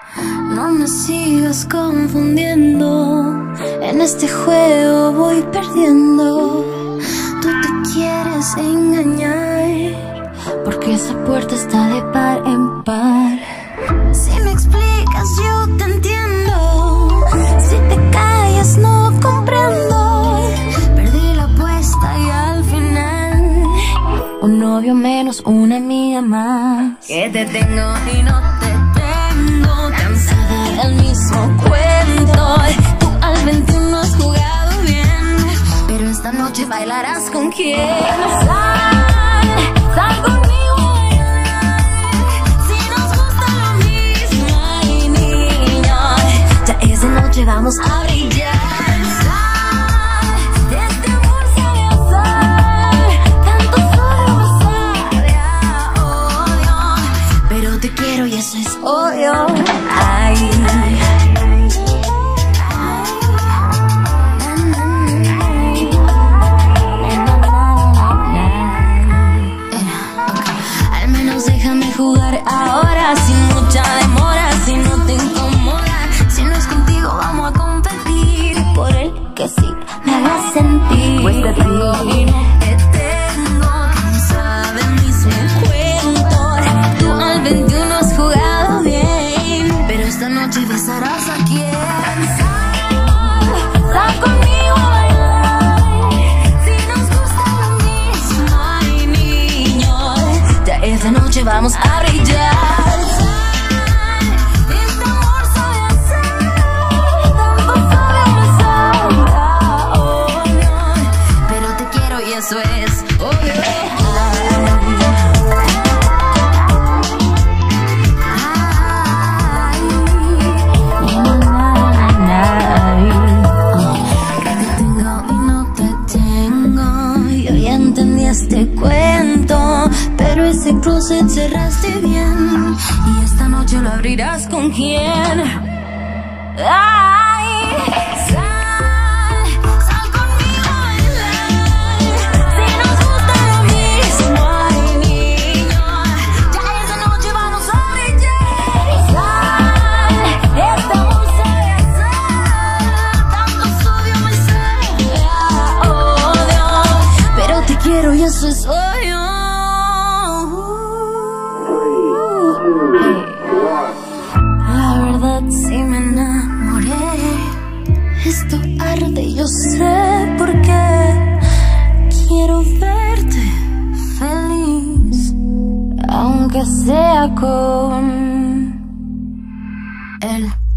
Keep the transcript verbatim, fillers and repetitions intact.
No me sigas confundiendo, en este juego voy perdiendo. Tú te quieres engañar, porque esa puerta está de par en par. Si me explicas yo te entiendo, si te callas no comprendo. Perdí la apuesta y al final un novio menos, una amiga más. Que te tengo y no te tengo, cansada del mismo cuento. Tú al veintiuno has jugado bien, pero esta noche bailarás con quién. Sal, sal conmigo a bailar, si nos gusta lo mismo, ay niña, ya es de noche, vamos a brillar. Y eso es obvio. Ay, al menos déjame jugar ahora, sin mucha demora, si no te incomoda. Si no es contigo vamos a competir por el que sí me haga sentir. Pues te tengo y no te tengo, cansada del mismo cuento. Tú al veintiuno has jugado bien, pero esta noche besarás a quien. Sal, sal conmigo a bailar, si nos gusta lo mismo, ay niño, ya esta noche vamos a brillar. Sal, este amor sabe hacer, tanto sabe besar, oh no, pero te quiero y eso es obvio. Este cuento, pero ese closet cerraste bien, y esta noche lo abrirás con quién. Ay, sal, sal conmigo a bailar, si nos gusta lo mismo, ay niño, ya esta noche vamos a brillar. Sal, este amor sabe hacer, tanto odio me sea odio, pero te quiero y eso es obvio. La verdad sí me enamoré, esto arde, yo sé por qué. Quiero verte feliz, aunque sea con él.